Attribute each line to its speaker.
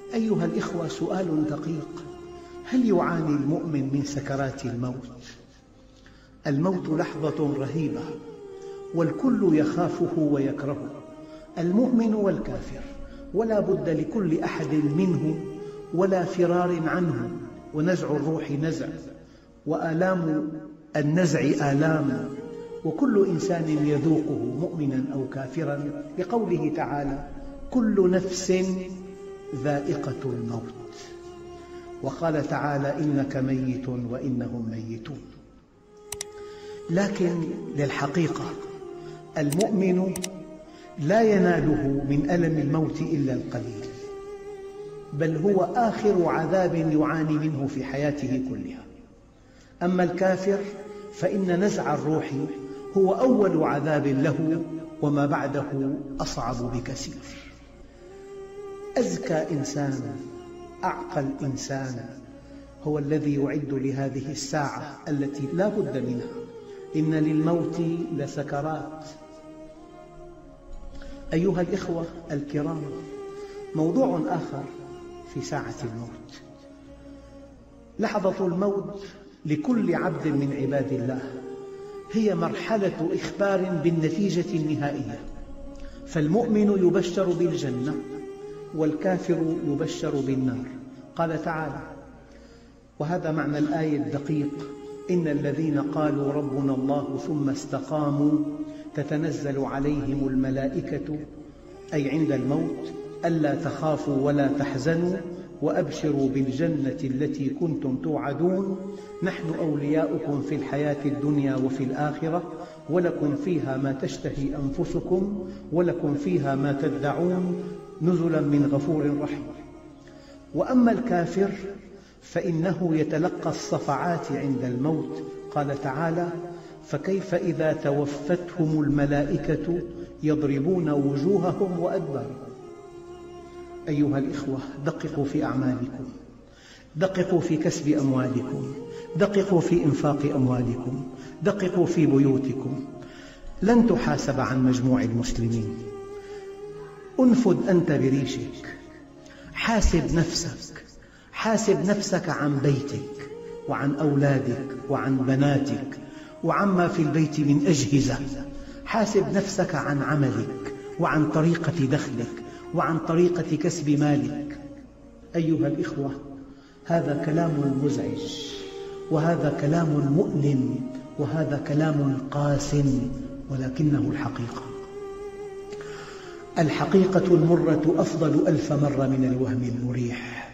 Speaker 1: أيها الإخوة، سؤال دقيق: هل يعاني المؤمن من سكرات الموت؟ الموت لحظة رهيبة والكل يخافه ويكرهه، المؤمن والكافر، ولا بد لكل أحد منه ولا فرار عنه. ونزع الروح نزع، وآلام النزع آلام، وكل إنسان يذوقه مؤمنا أو كافرا، لقوله تعالى: كل نفس ذائقة الموت. وقال تعالى: إنك ميت وإنهم ميتون. لكن للحقيقة المؤمن لا يناله من ألم الموت إلا القليل، بل هو آخر عذاب يعاني منه في حياته كلها. أما الكافر فإن نزع الروح هو أول عذاب له، وما بعده أصعب بكثير. أذكى إنسان، أعقل إنسان هو الذي يعد لهذه الساعة التي لا بد منها. إن للموت لسكرات. أيها الإخوة الكرام، موضوع آخر في ساعة الموت. لحظة الموت لكل عبد من عباد الله هي مرحلة إخبار بالنتيجة النهائية، فالمؤمن يبشر بالجنة والكافر يبشر بالنار. قال تعالى، وهذا معنى الآية الدقيق: إن الذين قالوا ربنا الله ثم استقاموا تتنزل عليهم الملائكة، أي عند الموت، ألا تخافوا ولا تحزنوا وأبشروا بالجنة التي كنتم توعدون، نحن أولياؤكم في الحياة الدنيا وفي الآخرة، ولكم فيها ما تشتهي أنفسكم ولكم فيها ما تدعون، نزلا من غفور رحيم. وأما الكافر فإنه يتلقى الصفعات عند الموت. قال تعالى: فكيف إذا توفتهم الملائكة يضربون وجوههم وأدبارهم. أيها الإخوة، دققوا في أعمالكم، دققوا في كسب أموالكم، دققوا في إنفاق أموالكم، دققوا في بيوتكم. لن تحاسب عن مجموع المسلمين. انفد أنت بريشك، حاسب نفسك، حاسب نفسك عن بيتك وعن أولادك وعن بناتك وعما في البيت من أجهزة. حاسب نفسك عن عملك وعن طريقة دخلك وعن طريقة كسب مالك. أيها الإخوة، هذا كلام مزعج، وهذا كلام مؤلم، وهذا كلام قاس، ولكنه الحقيقة. الحقيقة المرة أفضل 1000 مرة من الوهم المريح.